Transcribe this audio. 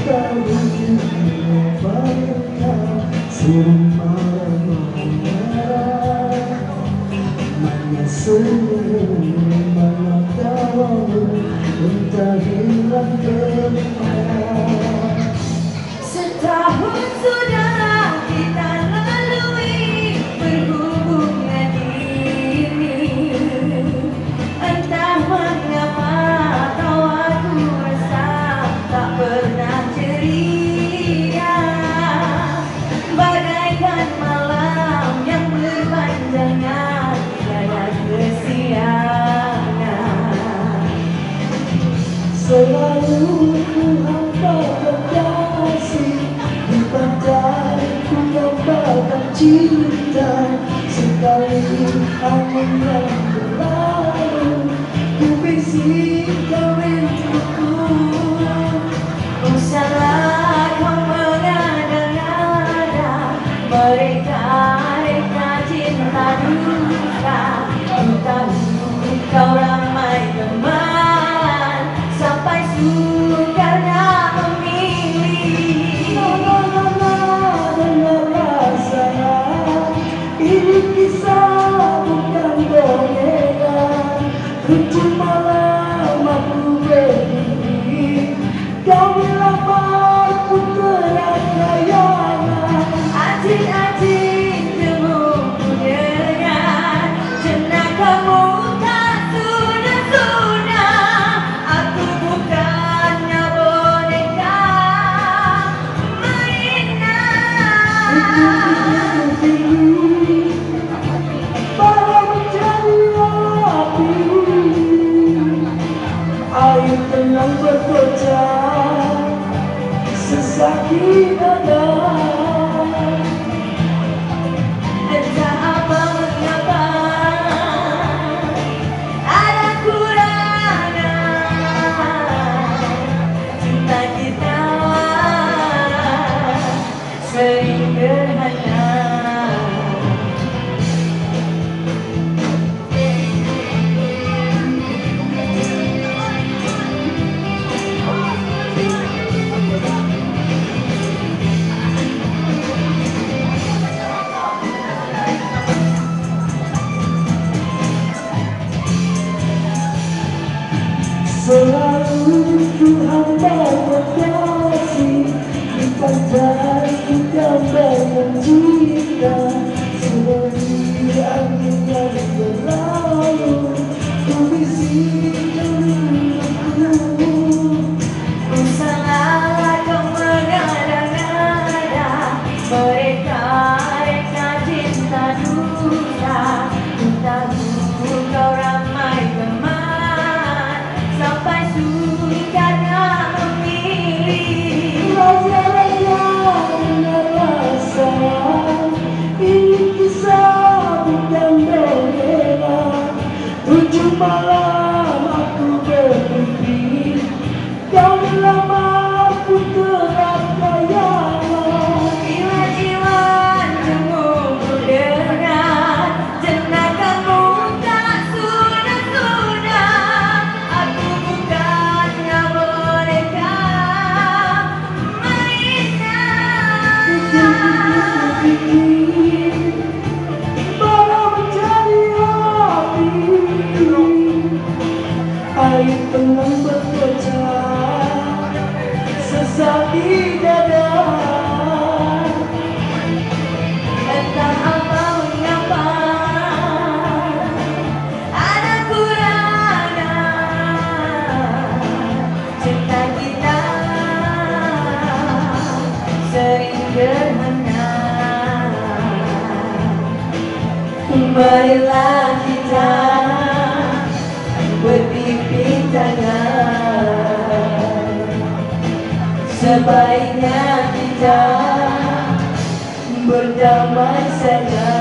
Setahun sudah kita lalui berhubungan ini. Entah mengapa kau aku rasa tak pernah ceria, bagaikan malam yang berpanjangan tiada kesiangan. Selalu ku hamparkan kasih di pantai, ku gambarkan cinta. Sekali angin yang berlalu, ku bisikkan rinduku. Usahlah kau mengada-ngada, mereka cinta duka. Ku tahu kau ramai teman, sampai sukarnya memilih. Dengarlah sayang, ini kisah bukan dongeng. Tujuh malam aku berdiri, kau bilang aku terang-terangan. Anjing-anjing temuku dengan jenakamu tak sudah-sudah. Aku bukannya boneka mainan. Bara menjadi api, air tenang berpecah, sesakit dada. Entah apa mengapa ada kurangan, cinta kita sering gerhana. Selalu ku hamparkan kasih di pantai, ku gambarkan cinta. Seperti angin yang berlalu, ku bisikkan rinduku. Usahlah kau mengada-ngada, mereka cinta duka. Ku tahu kau ramai teman, sampai sukarnya memilih. Raja-raja dengarlah sayang, ini kisah bukan dongeng. Tujuh malam aku bermimpi, kau bilang aku terang-terangan. Jiwa-jiwa temuku dengan jenakamu tak sudah-sudah. Aku bukannya boneka mainan. Bara menjadi api, air tenang berpecah, sesak di dada. Entah apa mengapa ada kurangan, cinta kita sering gerhana. Marilah kita berpimpin tangan, sebaiknya kita berdamai saja.